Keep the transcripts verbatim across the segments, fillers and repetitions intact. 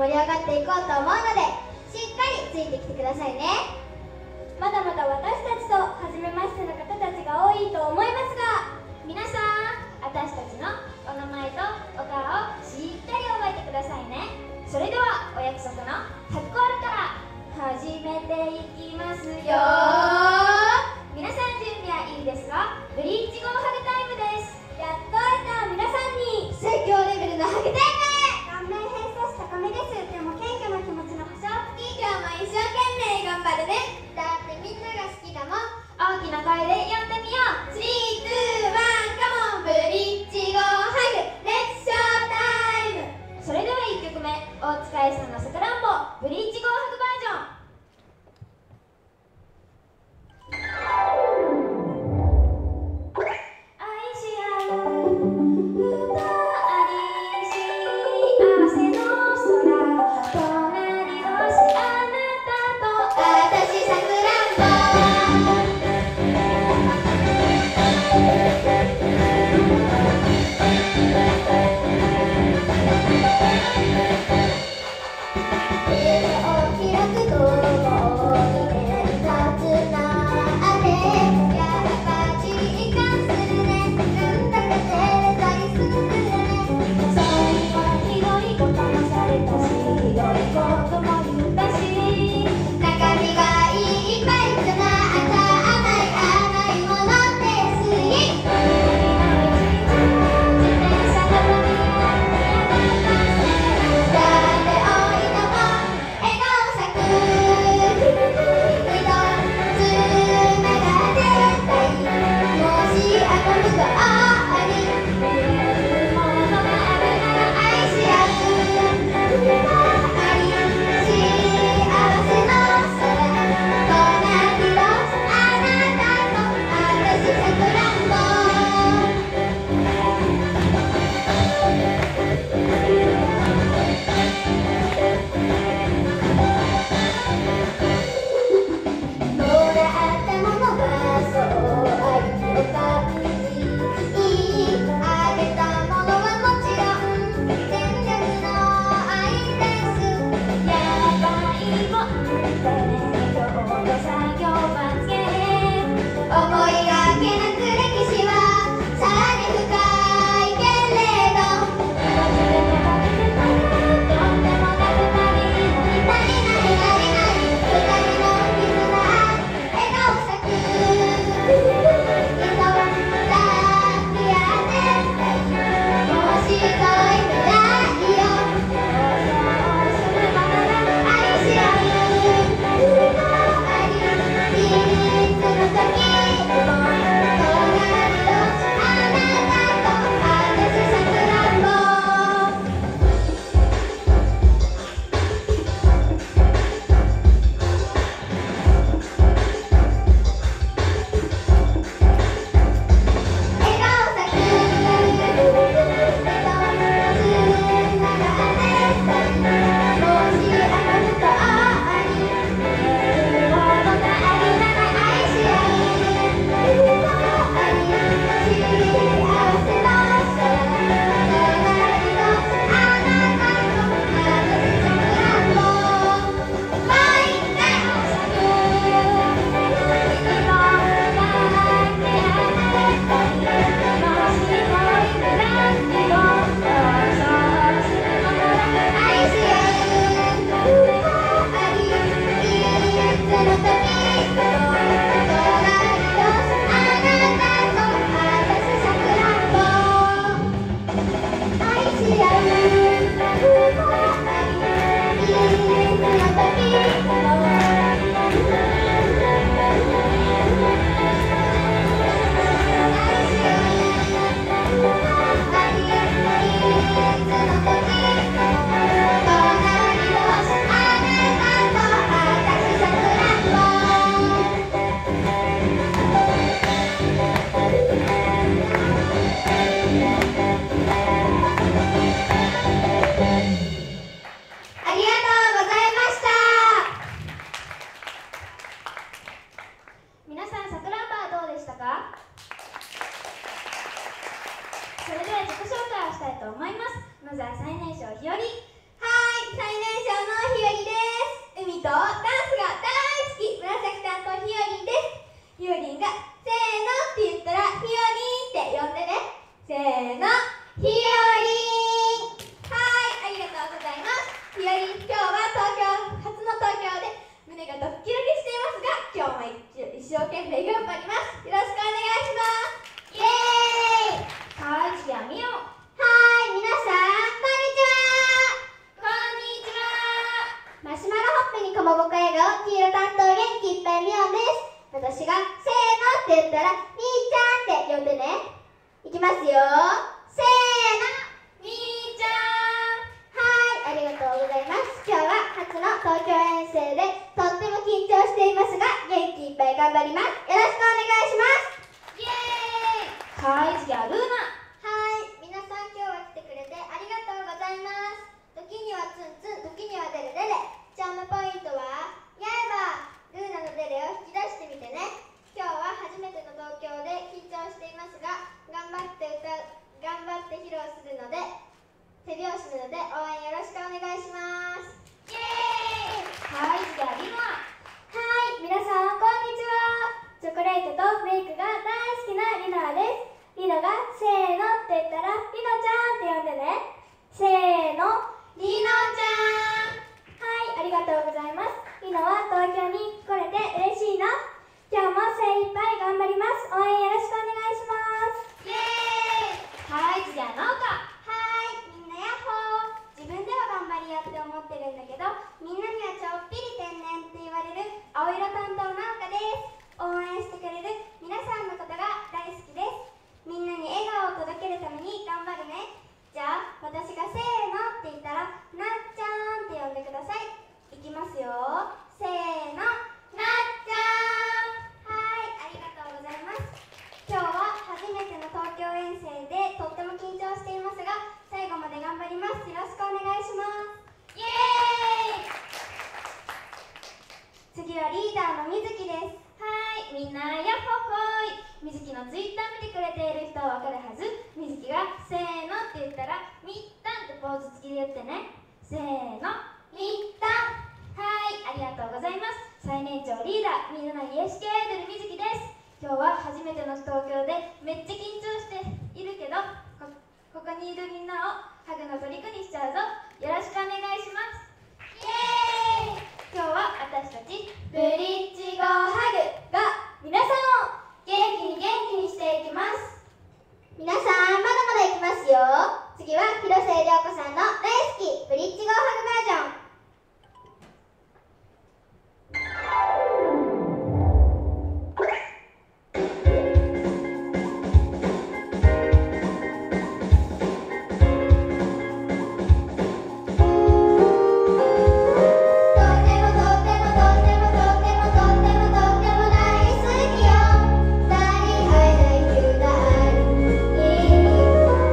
盛り上がっていこうと思うので、しっかりついてきてくださいね。 まだまだ私たちと初めましての方たちが多いと思いますが、皆さん、私たちのお名前とお顔をしっかり覚えてくださいね。それではお約束のタッコールから始めていきますよ。皆さん準備はいいですか？ブリーチゴーハグタイムです。やっと会えた皆さんに最強レベルのハグタイム。 顔面偏差値高めです。でも謙虚な気持ちの保証付き。 今日も一生懸命頑張るね。だってみんなが好きだもん。 大きな声で呼んでみよう。 スリー、ツー、ワン、カモン。ブリッジゴーハグレッツショータイム。 それではいっきょくめ、大塚愛さんのさくらんぼブリッジゴーハグバージョン。 それでは自己紹介をしたいと思います。まずは最年少ひより。 は最年少のひよりです。海とダンスが大好き紫担当ひよりんです。ひよりんがせーのって言ったらひよりんって呼んでね。せーの、ひよりん。はい、ありがとうございます。ひよりん、今日は東京初の東京で胸がドッキドキしていますが、今日も一生懸命頑張ります。よろしくお願いします。イエーイ。はい、次はみお。はい、皆さんこんにちは。こんにちは。マシュマロほっぺにかまぼこ笑顔黄色担当元気いっぱいみおんです。私がせーのって言ったらみーちゃんって呼んでね。いきますよ。せーの、みーちゃん。はい、ありがとうございます。今日は初の東京遠征でとっても緊張していますが、元気いっぱい頑張ります。よろしくお願いします。イエーイ。はい、次はルーナ。はい、皆さん今日は来てくれてありがとうございます。時にはツンツン、時にはデレデレ。チャームポイントはやえばルーナのデレを引き出してみてね。今日は初めての東京で緊張していますが、頑張って歌う、頑張って披露するので手拍子なので応援よろしくお願いします。イエーイ。はい、次はリノア。 はい、皆さんこんにちは。チョコレートとメイクが大好きなリノアです。リノがせーのって言ったらリノちゃんって呼んでね。せーの、 リノちゃん。 はい、ありがとうございます。リノは東京に来れて嬉しいな。今日も精一杯頑張ります。応援よろしくお願いします。 イエーイ。はい、次はノーカ。 はい、みんなやっほー。自分では頑張り屋って思ってるんだけど、みんなにはちょっぴり天然って言われる青色担当の岡です。応援してくれる皆さんのことが大好きです。みんなに笑顔を届けるために頑張るね。じゃあ私がせーのって言ったらなっちゃんって呼んでください。いきますよ。せーの、 なっちゃん。 はい、ありがとうございます。今日は初めての東京遠征でとっても緊張していますが、最後まで頑張ります。よろしくお願いします。 イエーイ。 次はリーダーのみずきです。 はい、みんなやっほほーい。みずきのツイッター見てくれている人はわかるはず。みずきがせーのって言ったらみったんってポーズ付きで言ってね。せーの、みったん。はい、ありがとうございます。最年長リーダーみんなの癒し系アイドルみずきです。今日は初めての東京でめっちゃ緊張しているけど、こ, ここにいるみんなをハグの虜にしちゃうぞ。よろしくお願いします。イエーイ。今日は私たちブリッジゴーハグが皆さんを元気に元気にしていきます。 皆さんまだまだいきますよ。次は広末涼子さんの大好きブリッジゴーハグバージョン。 イエーイ。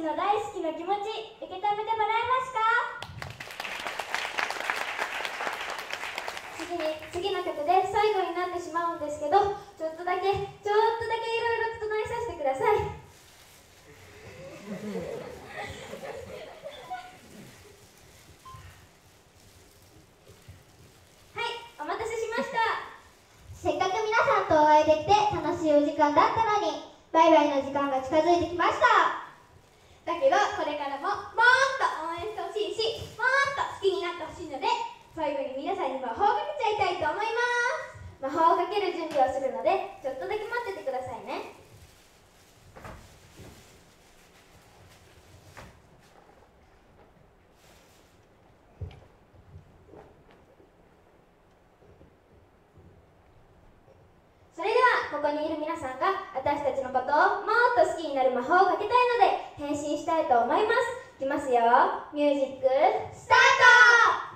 の大好きの気持ち受け止めてもらえますか？次に次の曲で最後になってしまうんですけど、ちょっとだけちょっとだけいろいろ整えさせてください。はい、お待たせしました。 せっかく皆さんとお会いできて楽しいお時間だったのに、バイバイの時間が近づいてきました。だけどこれからももっと応援してほしいし、もっと好きになってほしいので、最後に皆さんに魔法をかけちゃいたいと思います。魔法をかける準備をするので、ちょっとだけ待っててくださいね。それではここにいる皆さんが私たちのことをもっと好きになる魔法をかけたいので変身したいと思います。いきますよ。ミュージックスタート。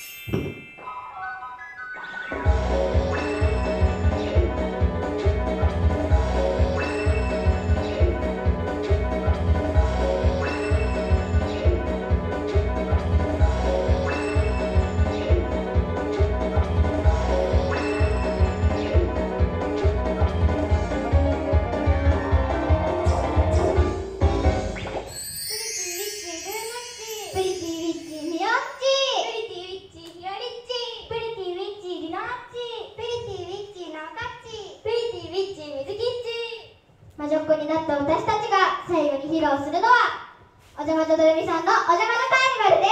魔女っ子になった私たちが最後に披露するのは、おじゃまじょどよみさんのおじゃまじょカーニバルです。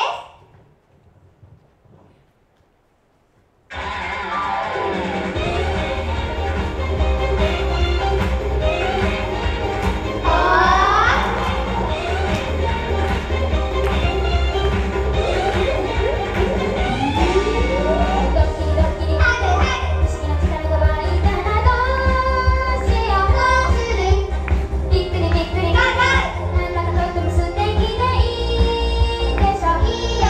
いいよ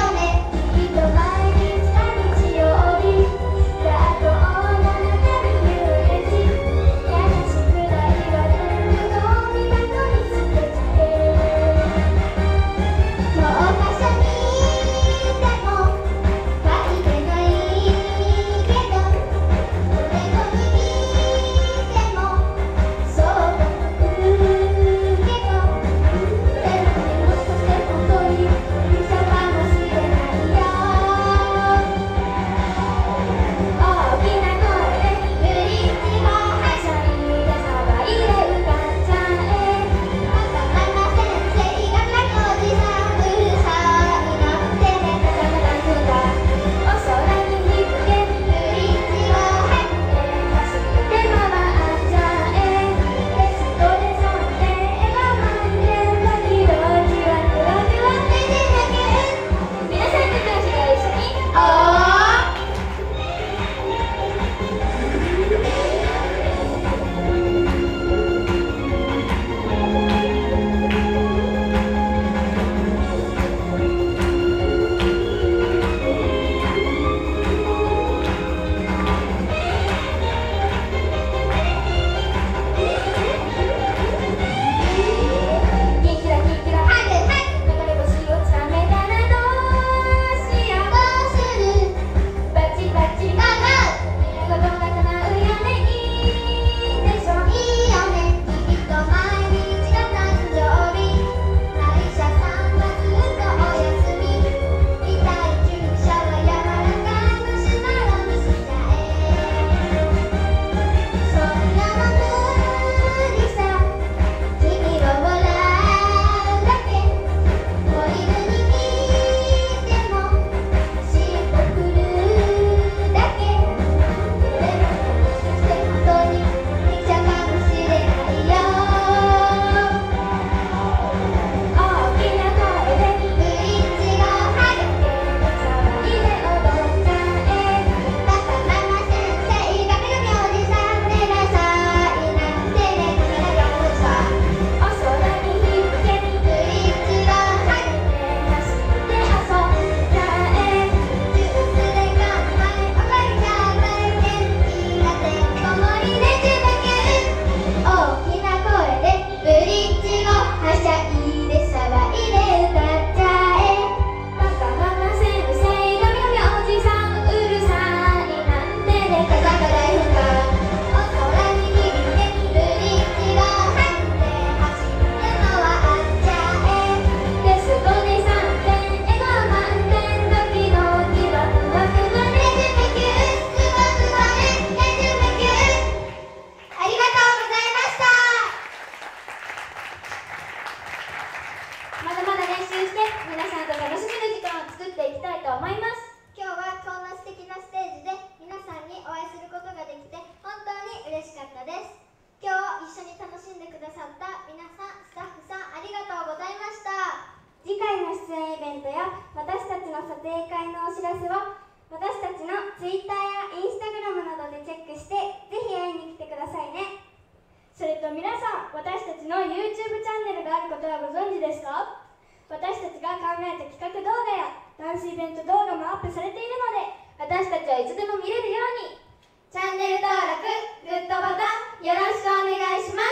影会のお知らせを私たちの Twitter や Instagram などでチェックして、ぜひ会いに来てくださいね。 それと皆さん、私たちの YouTube チャンネルがあることはご存知ですか？私たちが考えた企画動画やダンスイベント動画もアップされているので、私たちはいつでも見れるようにチャンネル登録、グッドボタンよろしくお願いします。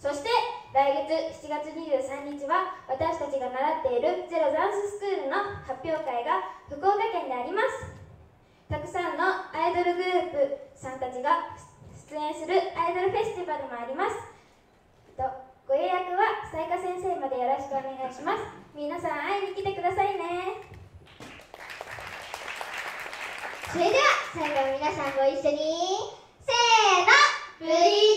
そして来月しちがつにじゅうさんにちは私たちが習っているゼロダンススクールの発表会が福岡県であります。たくさんのアイドルグループさんたちが出演するアイドルフェスティバルもあります。とご予約はさいか先生までよろしくお願いします。皆さん会いに来てくださいね。 それでは最後皆さんご一緒にせーの、ブリー